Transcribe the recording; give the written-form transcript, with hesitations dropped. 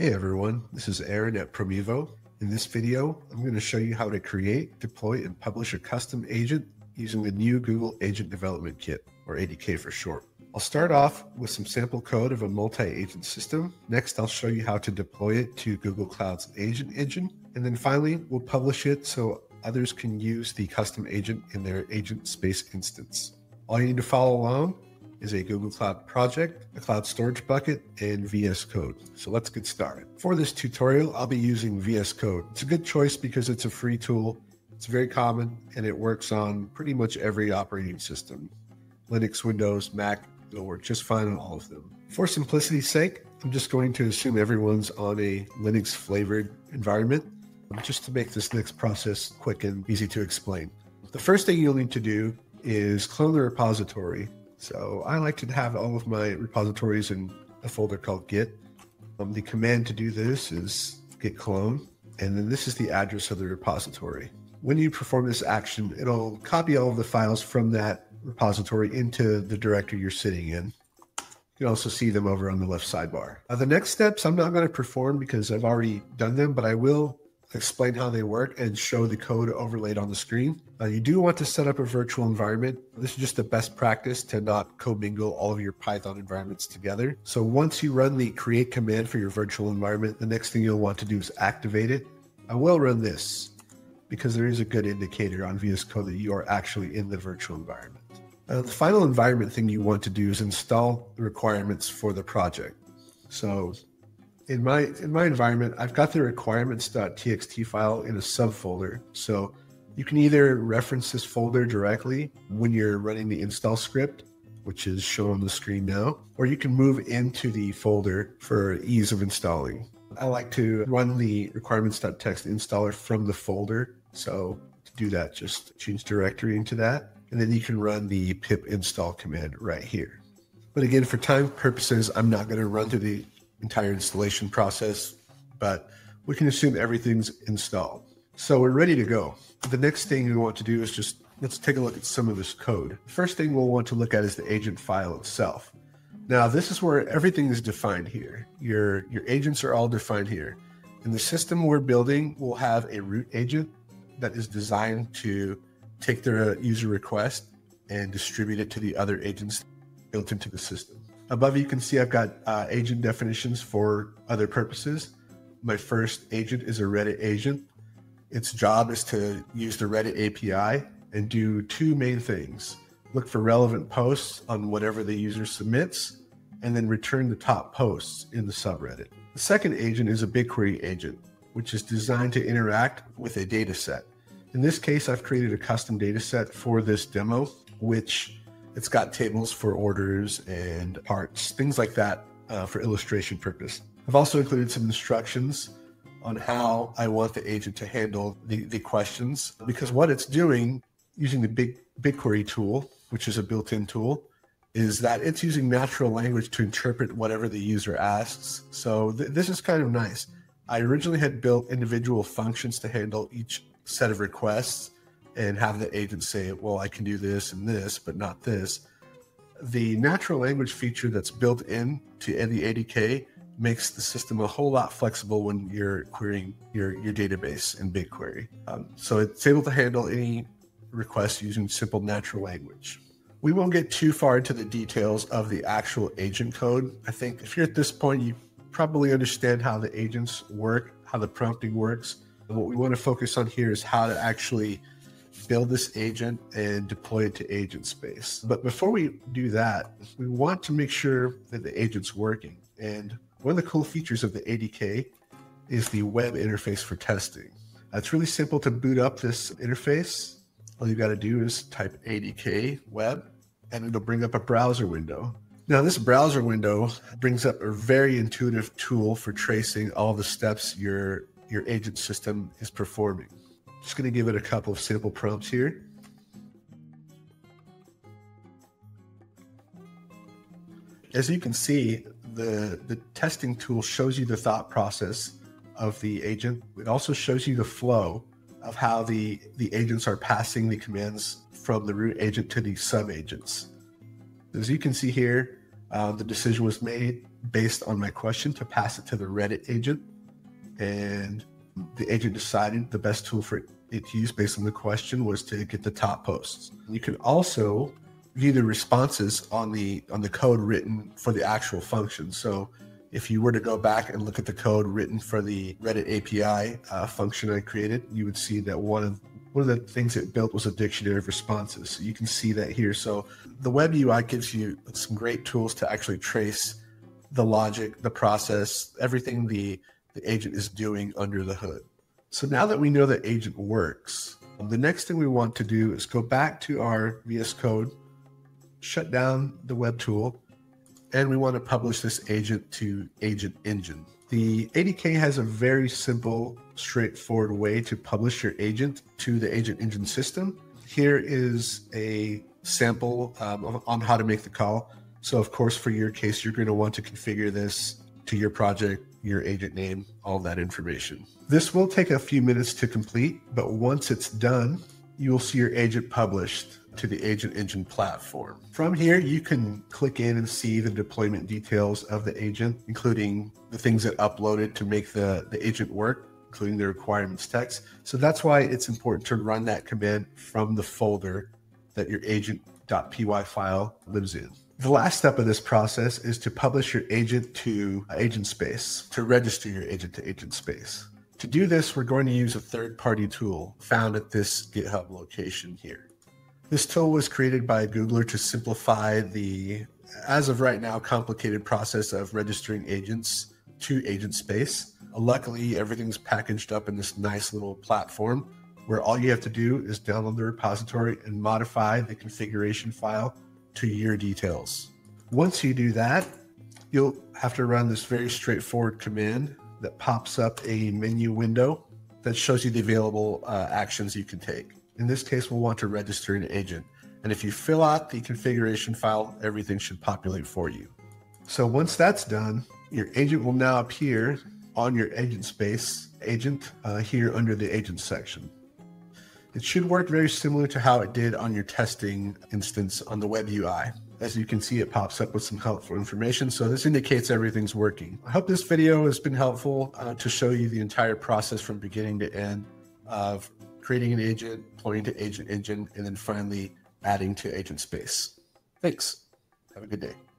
Hey everyone, this is Aaron at Promevo. In this video, I'm going to show you how to create, deploy, and publish a custom agent using the new Google Agent Development Kit, or ADK for short. I'll start off with some sample code of a multi-agent system. Next, I'll show you how to deploy it to Google Cloud's agent engine. And then finally, we'll publish it so others can use the custom agent in their Agentspace instance. All you need to follow along is a Google Cloud project, a cloud storage bucket, and VS Code. So let's get started. For this tutorial, I'll be using VS Code. It's a good choice because it's a free tool. It's very common and it works on pretty much every operating system. Linux, Windows, Mac, it'll work just fine on all of them. For simplicity's sake, I'm just going to assume everyone's on a Linux flavored environment just to make this next process quick and easy to explain. The first thing you'll need to do is clone the repository. So I like to have all of my repositories in a folder called Git. The command to do this is git clone, and then this is the address of the repository. When you perform this action, it'll copy all of the files from that repository into the directory you're sitting in. You can also see them over on the left sidebar. The next steps I'm not going to perform because I've already done them, but I will explain how they work and show the code overlaid on the screen. You do want to set up a virtual environment. This is just the best practice to not commingle all of your Python environments together. So once you run the create command for your virtual environment, the next thing you'll want to do is activate it. I will run this because there is a good indicator on VS Code that you are actually in the virtual environment. The final environment thing you want to do is install the requirements for the project. So in my environment, I've got the requirements.txt file in a subfolder. So you can either reference this folder directly when you're running the install script, which is shown on the screen now, or you can move into the folder for ease of installing. I like to run the requirements.txt installer from the folder. So to do that, just change directory into that, and then you can run the pip install command right here. But again, for time purposes, I'm not going to run through the entire installation process, but we can assume everything's installed. So we're ready to go. The next thing we want to do is let's take a look at some of this code. The first thing we'll want to look at is the agent file itself. Now, this is where everything is defined here. Your agents are all defined here. In the system we're building, we'll have a root agent that is designed to take their user request and distribute it to the other agents built into the system. Above, you can see I've got agent definitions for other purposes. My first agent is a Reddit agent. Its job is to use the Reddit API and do two main things. Look for relevant posts on whatever the user submits, and then return the top posts in the subreddit. The second agent is a BigQuery agent, which is designed to interact with a data set. In this case, I've created a custom data set for this demo, which it's got tables for orders and parts, things like that for illustration purpose. I've also included some instructions on how I want the agent to handle the questions, because what it's doing using the BigQuery tool, which is a built-in tool, is that it's using natural language to interpret whatever the user asks. So this is kind of nice. I originally had built individual functions to handle each set of requests and have the agent say, well, I can do this and this, but not this. The natural language feature that's built into the ADK makes the system a whole lot flexible when you're querying your database in BigQuery. So it's able to handle any requests using simple natural language. We won't get too far into the details of the actual agent code. I think if you're at this point, you probably understand how the agents work, how the prompting works. What we want to focus on here is how to actually build this agent and deploy it to Agentspace. But before we do that, we want to make sure that the agent's working. And one of the cool features of the ADK is the web interface for testing. It's really simple to boot up this interface. All you got to do is type ADK Web, and it'll bring up a browser window. Now, this browser window brings up a very intuitive tool for tracing all the steps your agent system is performing. Just going to give it a couple of sample prompts here. As you can see, the testing tool shows you the thought process of the agent. It also shows you the flow of how the agents are passing the commands from the root agent to the sub agents. As you can see here, The decision was made based on my question to pass it to the Reddit agent, and the agent decided the best tool for it to use based on the question was to get the top posts. You can also view the responses on the code written for the actual function. So if you were to go back and look at the code written for the Reddit API function I created, you would see that one of the things it built was a dictionary of responses. So you can see that here. So the web UI gives you some great tools to actually trace the logic, the process, everything the agent is doing under the hood. So now that we know that agent works, the next thing we want to do is go back to our VS Code, shut down the web tool, and we want to publish this agent to Agent Engine. The ADK has a very simple, straightforward way to publish your agent to the Agent Engine system. Here is a sample on how to make the call. So of course, for your case, you're going to want to configure this to your project, your agent name, all that information. This will take a few minutes to complete, but once it's done, you will see your agent published to the Agent Engine platform. From here, you can click in and see the deployment details of the agent, including the things that uploaded to make the agent work, including the requirements text. So that's why it's important to run that command from the folder that your agent.py file lives in. The last step of this process is to publish your agent to Agentspace, to register your agent to Agentspace. To do this, we're going to use a third-party tool found at this GitHub location here. This tool was created by a Googler to simplify the, as of right now, complicated process of registering agents to Agentspace. Luckily, everything's packaged up in this nice little platform where all you have to do is download the repository and modify the configuration file to your details. Once you do that, you'll have to run this very straightforward command that pops up a menu window that shows you the available actions you can take. In this case, we'll want to register an agent. And if you fill out the configuration file, everything should populate for you. So once that's done, your agent will now appear on your Agentspace agent here under the agent section. It should work very similar to how it did on your testing instance on the web UI. As you can see, it pops up with some helpful information. So this indicates everything's working. I hope this video has been helpful to show you the entire process from beginning to end of creating an agent, deploying to Agent Engine, and then finally adding to Agentspace. Thanks. Have a good day.